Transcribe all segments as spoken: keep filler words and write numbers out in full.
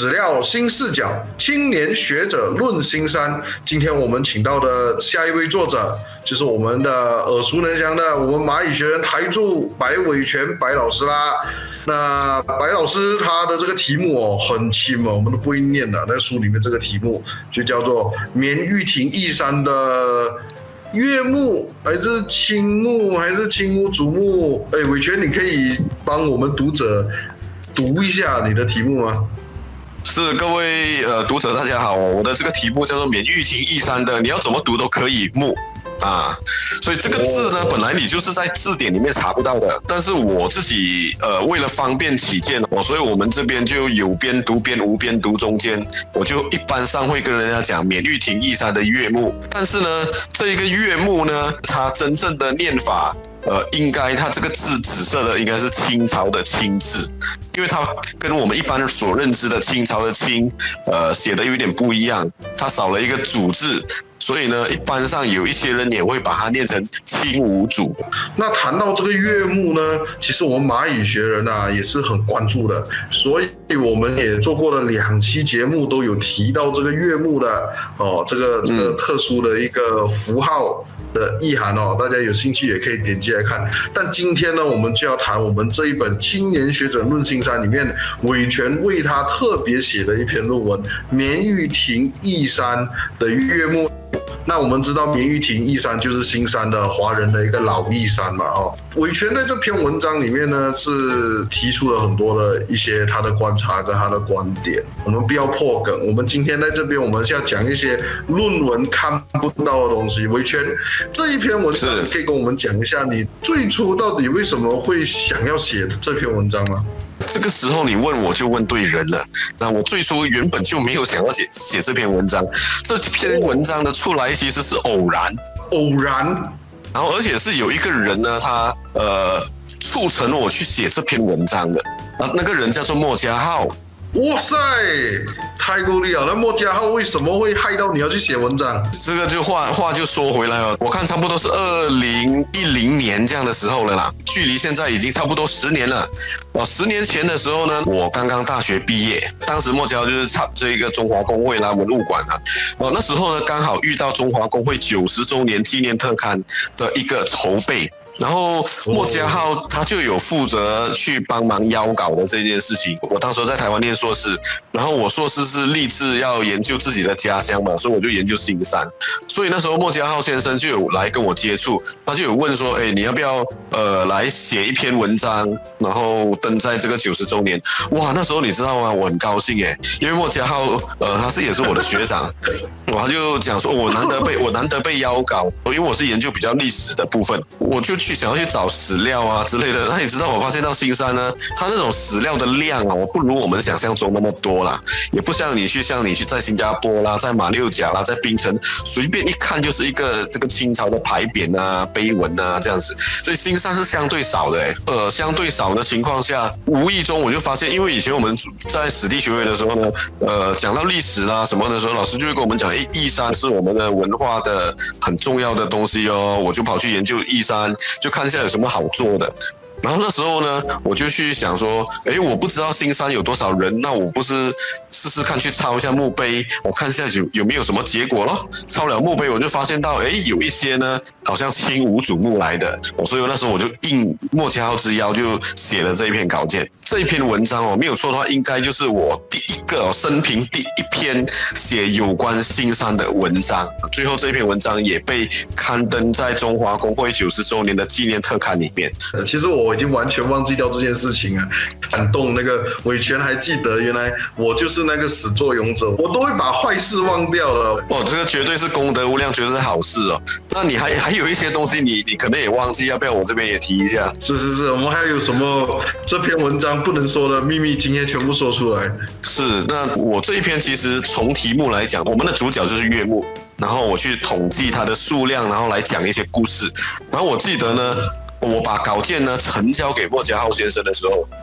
史料新视角，青年学者论新山。今天我们请到的下一位作者，就是我们的耳熟能详的我们蚂蚁学人台柱白伟全白老师啦。那白老师他的这个题目哦很轻哦，我们都不会念的。那书里面这个题目就叫做《绵玉亭忆山》的岳母还是亲母还是亲母祖母？哎，伟全，你可以帮我们读者读一下你的题目吗？ 是，各位呃读者大家好，我的这个题目叫做《绵玉亭忆山》的，你要怎么读都可以木啊，所以这个字呢，本来你就是在字典里面查不到的，但是我自己呃为了方便起见哦，所以我们这边就有边读边无边读中间，我就一般上会跟人家讲绵玉亭忆山的岳母，但是呢，这一个岳母呢，它真正的念法。呃，应该它这个字紫色的应该是清朝的清字，因为它跟我们一般所认知的清朝的清，呃，写的有点不一样，它少了一个主字，所以呢，一般上有一些人也会把它念成清无主。 那谈到这个岳母呢，其实我们蚂蚁学人啊也是很关注的，所以我们也做过了两期节目，都有提到这个岳母的哦，这个这个特殊的一个符号。的意涵哦，大家有兴趣也可以点击来看。但今天呢，我们就要谈我们这一本《青年学者论新山》里面伟全为他特别写的一篇论文《绵玉亭忆山》的岳母。那我们知道绵玉亭忆山就是新山的华人的一个老忆山嘛，哦，伟全在这篇文章里面呢是提出了很多的一些他的观察跟他的观点，我们不要破梗，我们今天在这边我们是要讲一些论文看不到的东西。伟全这一篇文章可以跟我们讲一下你最初到底为什么会想要写这篇文章吗？ 这个时候你问我就问对人了。那我最初原本就没有想要写写这篇文章，这篇文章的出来其实是偶然， 偶然， 然后而且是有一个人呢，他呃促成我去写这篇文章的，啊，那个人叫做莫家浩。 哇塞，太够力了！那莫家浩为什么会害到你要去写文章？ 这个就话话就说回来了，我看差不多是二零一零年这样的时候了啦，距离现在已经差不多十年了。哦，十年前的时候呢，我刚刚大学毕业，当时莫家浩就是插这个中华工会啦、文物馆啊。哦，那时候呢刚好遇到中华工会九十周年纪念特刊的一个筹备。然后莫家浩他就有负责去帮忙邀稿的这件事情。我当时在台湾念硕士，然后我硕士是立志要研究自己的家乡嘛，所以我就研究新山。所以那时候莫家浩先生就有来跟我接触，他就有问说，哎，你要不要呃来写一篇文章，然后登在这个九十周年？哇，那时候你知道吗？我很高兴哎，因为莫家浩呃他是也是我的学长，我就讲说我难得被我难得被邀稿，因为我是研究比较历史的部分，我就去想要去找史料啊之类的。那你知道我发现到新山呢，它那种史料的量啊，我不如我们想象中那么多啦，也不像你去像你去在新加坡啦，在马六甲啦，在槟城随便一看就是一个这个清朝的牌匾啊、碑文啊这样子，所以新山是相对少的诶。呃，相对少的情况下，无意中我就发现，因为以前我们在史地学位的时候呢，呃，讲到历史啦什么的时候，老师就会跟我们讲，诶，忆山是我们的文化的很重要的东西哦，我就跑去研究忆山。就看一下有什么好做的。然后那时候呢，我就去想说，诶，我不知道新山有多少人，那我不是试试看去抄一下墓碑，我看一下有有没有什么结果咯。抄了墓碑，我就发现到，诶，有一些呢，好像清无主墓来的，所以那时候我就应莫家浩之邀，就写了这一篇稿件。这一篇文章哦，没有错的话，应该就是我第一个、哦、生平第一篇写有关新山的文章。最后这篇文章也被刊登在中华工会九十周年的纪念特刊里面。 呃，其实我已经完全忘记掉这件事情啊，感动那个伟全还记得，原来我就是那个始作俑者，我都会把坏事忘掉了。 哦，这个绝对是功德无量，绝对是好事哦。那你还还有一些东西你，你可能也忘记，要不要我这边也提一下？ 是是是，我们还有什么这篇文章不能说的秘密，今天全部说出来。 是，那我这一篇其实从题目来讲，我们的主角就是岳母，然后我去统计它的数量，然后来讲一些故事。然后我记得呢，我把稿件呢呈交给莫家浩先生的时候，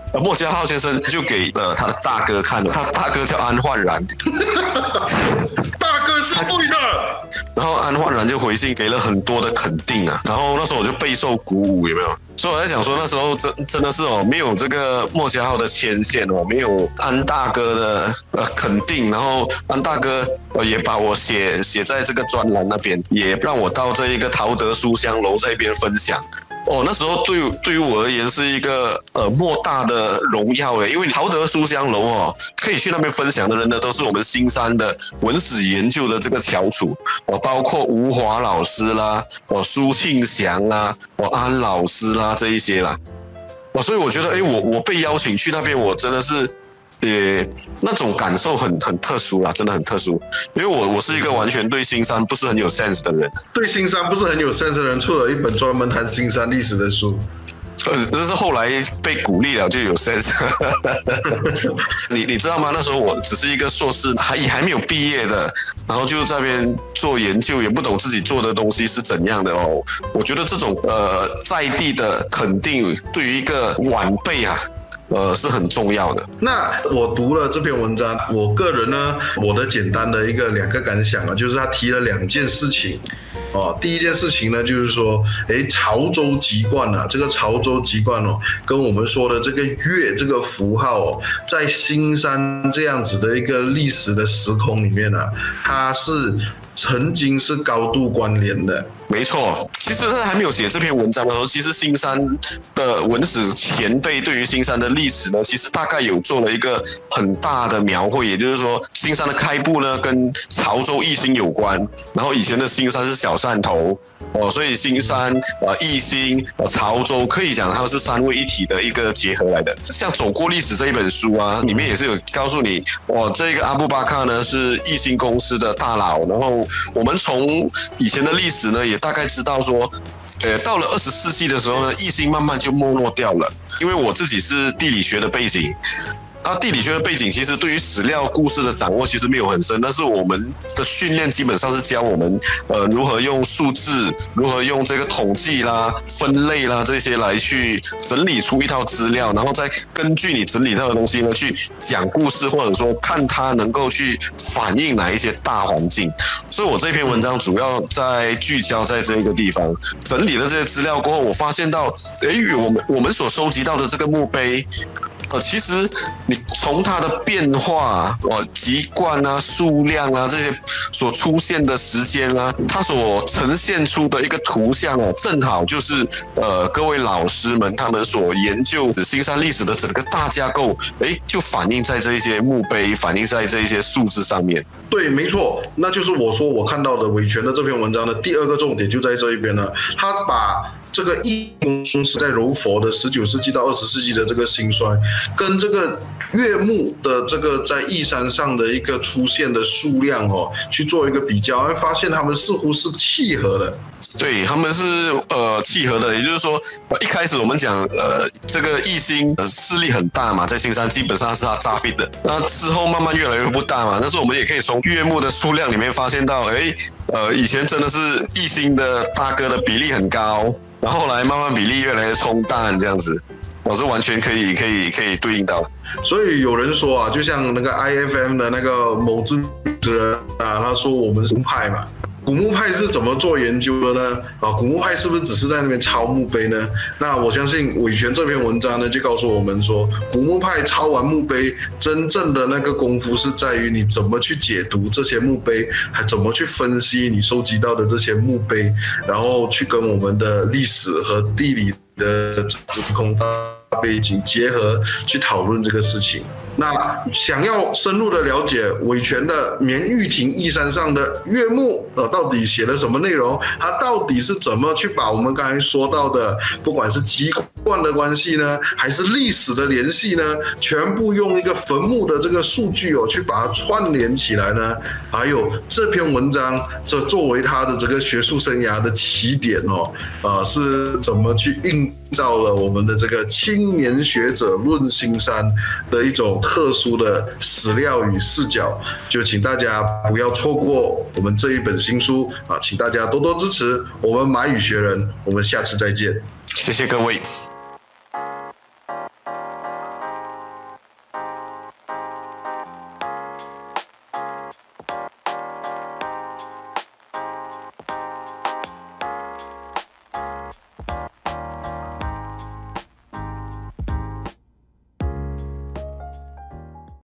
呃，莫家浩先生就给呃他的大哥看了，他大哥叫安焕然， 大哥是对的。 然后安焕然就回信给了很多的肯定啊，然后那时候我就备受鼓舞，有没有？所以我在想说，那时候真真的是哦，没有这个莫家浩的牵线哦，没有安大哥的呃肯定，然后安大哥呃也把我写写在这个专栏那边，也让我到这一个陶德书香楼这边分享。哦，那时候对对于我而言是一个呃莫大的荣耀诶，因为陶德书香楼哦，可以去那边分享的人呢，都是我们新山的文史研究的这个翘楚哦，包括吴华老师啦，哦苏庆祥啦，哦安老师啦这一些啦，哦，所以我觉得诶，我我被邀请去那边，我真的是。呃，那种感受很很特殊啦，真的很特殊。因为我我是一个完全对新山不是很有 sense 的人， 对新山不是很有 sense 的人，出了一本专门谈新山历史的书。 呃，这是后来被鼓励了就有 sense 你你知道吗？那时候我只是一个硕士，还也还没有毕业的，然后就在那边做研究，也不懂自己做的东西是怎样的哦。我觉得这种呃在地的肯定，对于一个晚辈啊。呃，是很重要的。 那我读了这篇文章，我个人呢，我的简单的一个两个感想啊，就是他提了两件事情。哦，第一件事情呢，就是说，诶，潮州籍贯啊，这个潮州籍贯哦，跟我们说的这个月这个符号哦，在新山这样子的一个历史的时空里面呢、啊，它是曾经是高度关联的。 没错，其实他还没有写这篇文章的时候，其实新山的文史前辈对于新山的历史呢，其实大概有做了一个很大的描绘，也就是说，新山的开埠呢跟潮州义兴有关，然后以前的新山是小汕头哦，所以新山、呃义兴、呃潮州可以讲他们是三位一体的一个结合来的。像《走过历史》这一本书啊，里面也是有告诉你，哦，这个阿布巴卡呢是义兴公司的大佬，然后我们从以前的历史呢也大概知道说，呃，到了二十世纪的时候呢，义兴慢慢就没落掉了。因为我自己是地理学的背景，那地理学的背景其实对于史料故事的掌握其实没有很深，但是我们的训练基本上是教我们呃如何用数字，如何用这个统计啦、分类啦这些来去整理出一套资料，然后再根据你整理到的东西呢去讲故事，或者说看它能够去反映哪一些大环境。所以我这篇文章主要在聚焦在这个地方，整理了这些资料过后，我发现到，诶，我们我们所收集到的这个墓碑。呃，其实你从它的变化、哦籍贯啊、数量啊这些所出现的时间啊，它所呈现出的一个图像哦，正好就是呃各位老师们他们所研究新山历史的整个大架构，诶，就反映在这一些墓碑，反映在这一些数字上面。 对，没错，那就是我说我看到的韦权的这篇文章的第二个重点就在这一边了，他把这个义公司在柔佛的十九世纪到二十世纪的这个兴衰，跟这个岳墓的这个在义山上的一个出现的数量哦，去做一个比较，会发现他们似乎是契合的。 对，他们是呃契合的，也就是说，一开始我们讲呃这个义兴呃势力很大嘛，在新山基本上是他扎 fit 的，那之后慢慢越来越不大嘛，但是我们也可以从岳墓的数量里面发现到，哎呃以前真的是义兴的大哥的比例很高，然后后来慢慢比例越来越冲淡这样子。我是完全可以可以可以对应到， 所以有人说啊，就像那个 I F M 的那个某主持人啊，他说我们是派嘛。古墓派是怎么做研究的呢？啊，古墓派是不是只是在那边抄墓碑呢？那我相信韦权这篇文章呢，就告诉我们说，古墓派抄完墓碑，真正的那个功夫是在于你怎么去解读这些墓碑，还怎么去分析你收集到的这些墓碑，然后去跟我们的历史和地理的时空大背景结合去讨论这个事情。那想要深入的了解韦权的绵玉亭义山上的岳墓，呃，到底写了什么内容？它到底是怎么去把我们刚才说到的，不管是籍贯的关系呢，还是历史的联系呢，全部用一个坟墓的这个数据哦，去把它串联起来呢？还有这篇文章，这作为他的这个学术生涯的起点哦，呃，是怎么去映照了我们的这个青年学者论新山的一种特殊的史料与视角，就请大家不要错过我们这一本新书啊！请大家多多支持我们马语学人，我们下次再见， 谢谢各位。